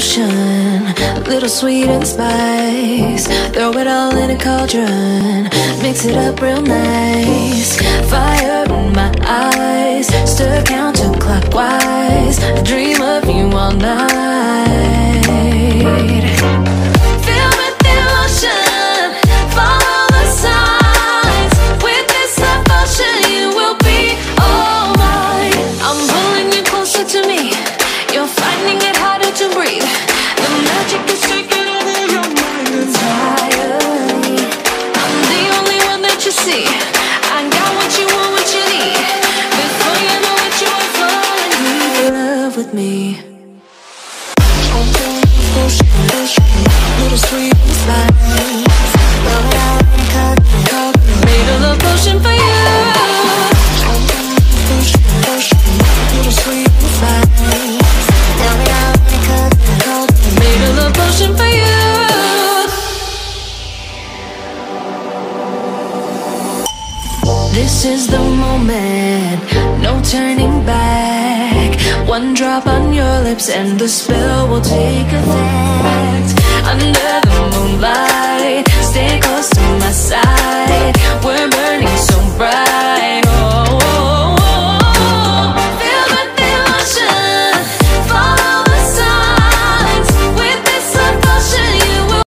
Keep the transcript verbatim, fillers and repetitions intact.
potion, a little sweet and spice. Throw it all in a cauldron, mix it up real nice. Fire in my eyes, stir counterclockwise. I dream of you all night. Feel with emotion, follow the signs. With this devotion, you will be all mine. I'm pulling you closer to me. You're finding it harder to breathe. The magic is taking over your mind entirely. I'm the only one that you see. I got what you want, what you need. Before you know it, you are falling deep in love with me. Little sweet spice. Made a love potion for you. Little sweet spice. Made a love potion for you. This is the moment, no turning back. One drop on your lips and the spell will take effect.